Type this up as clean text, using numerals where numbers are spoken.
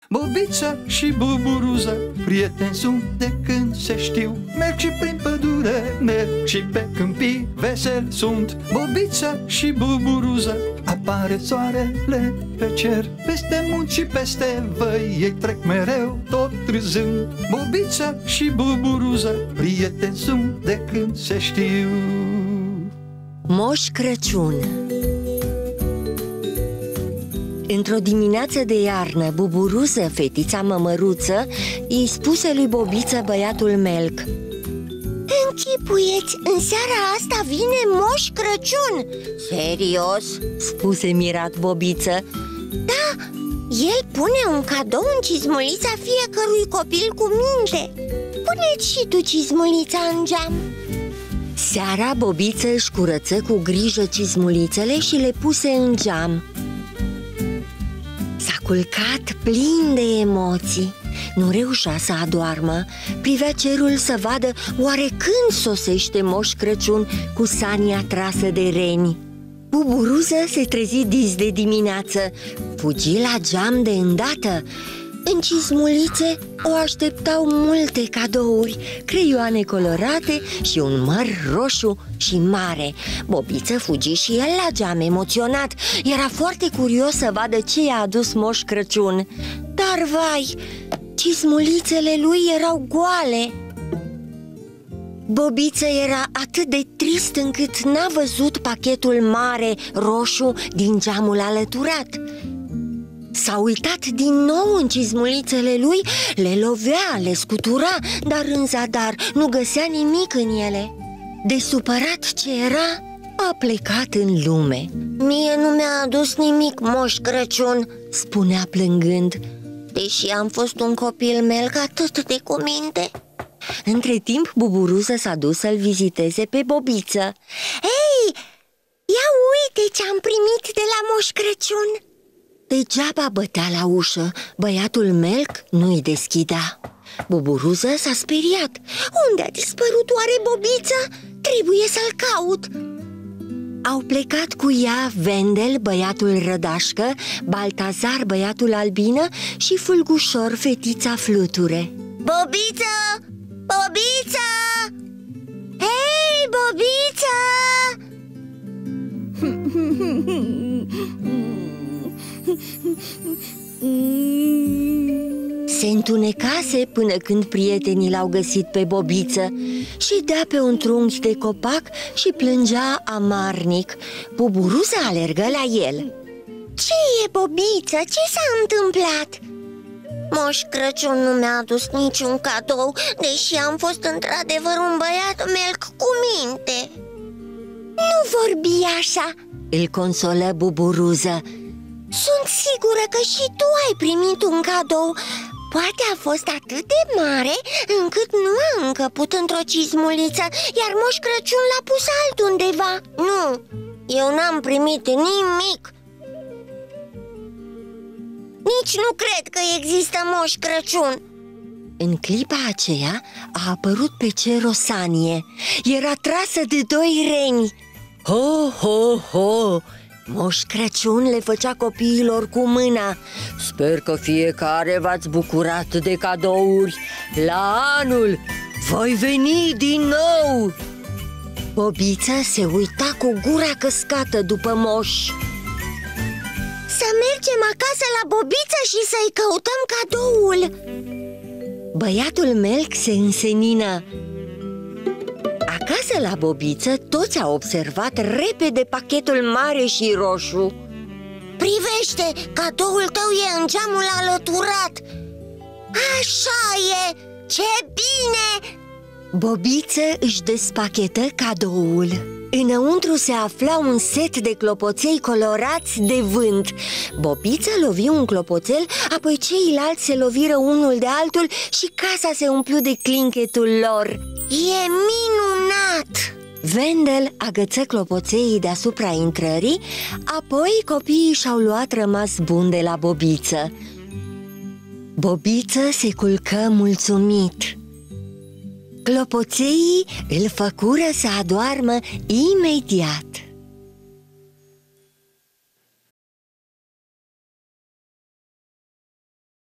Bobița și Buburuza, prieteni sunt de când se știu. Merg și prin pădure, merg și pe câmpii, veseli sunt. Bobița și Buburuza, apare soarele pe cer. Peste munți și peste văi, ei trec mereu tot râzând. Bobița și Buburuza, prieteni sunt de când se știu. Moș Crăciun. Într-o dimineață de iarnă, Buburuză, fetița mămăruță, îi spuse lui Bobiță, băiatul Melc: Închipuieți, în seara asta vine Moș Crăciun. Serios? Spuse mirat Bobiță. Da, el pune un cadou în cizmulița fiecărui copil cu minte. Pune-ți și tu cizmulița în geam. Seara Bobiță își curăță cu grijă cizmulițele și le puse în geam. S-a culcat plin de emoții. Nu reușea să adoarmă. Privea cerul să vadă oare când sosește Moș Crăciun cu sania trasă de reni. Buburuză se trezi dis de dimineață. Fugi la geam de îndată. În cizmulițe o așteptau multe cadouri, creioane colorate și un măr roșu și mare. Bobiță fugi și el la geam, emoționat. Era foarte curios să vadă ce i-a adus Moș Crăciun. Dar vai, cizmulițele lui erau goale. Bobiță era atât de trist încât n-a văzut pachetul mare roșu din geamul alăturat. S-a uitat din nou în cizmulițele lui, le lovea, le scutura, dar în zadar nu găsea nimic în ele. De supărat ce era, a plecat în lume. Mie nu mi-a adus nimic Moș Crăciun, spunea plângând, deși am fost un copil Melc atât de cuminte. Între timp Buburuză s-a dus să-l viziteze pe Bobiță. Hei, ia uite ce-am primit de la Moș Crăciun! Degeaba bătea la ușă, băiatul Melc nu-i deschidea. Buburuză s-a speriat. Unde a dispărut oare Bobiță? Trebuie să-l caut. Au plecat cu ea Vendel, băiatul Rădașcă, Baltazar, băiatul Albină și Fulgușor, fetița Fluture. Bobiță! Bobiță! Hei, Bobiță! Se întunecase până când prietenii l-au găsit pe Bobiță. Ședea pe un trunchi de copac și plângea amarnic. Buburuză alergă la el. Ce e, Bobiță? Ce s-a întâmplat? Moș Crăciun nu mi-a adus niciun cadou, deși am fost într-adevăr un băiat Melc cu minte. Nu vorbi așa, îl consolă Buburuză. Sunt sigură că și tu ai primit un cadou. Poate a fost atât de mare încât nu a încăput într-o cizmuliță, iar Moș Crăciun l-a pus altundeva. Nu, eu n-am primit nimic. Nici nu cred că există Moș Crăciun. În clipa aceea a apărut pe cer o sanie. Era trasă de 2 reni. Ho, ho, ho! Moș Crăciun le făcea copiilor cu mâna. Sper că fiecare v-ați bucurat de cadouri. La anul voi veni din nou. Bobiță se uita cu gura căscată după moș. Să mergem acasă la Bobiță și să-i căutăm cadoul. Băiatul Melc se însenină. Acasă la Bobiță, toți au observat repede pachetul mare și roșu. Privește, cadoul tău e în geamul alăturat. Așa e, ce bine! Bobiță își despachetă cadoul. Înăuntru se afla un set de clopoței colorați de vânt. Bobiță lovi un clopoțel, apoi ceilalți se loviră unul de altul și casa se umplu de clinchetul lor. E minunat! Vendel agăță clopoței deasupra intrării, apoi copiii și-au luat rămas bun de la Bobiță. Bobiță se culcă mulțumit. Clopoțeii îl făcură să adoarmă imediat.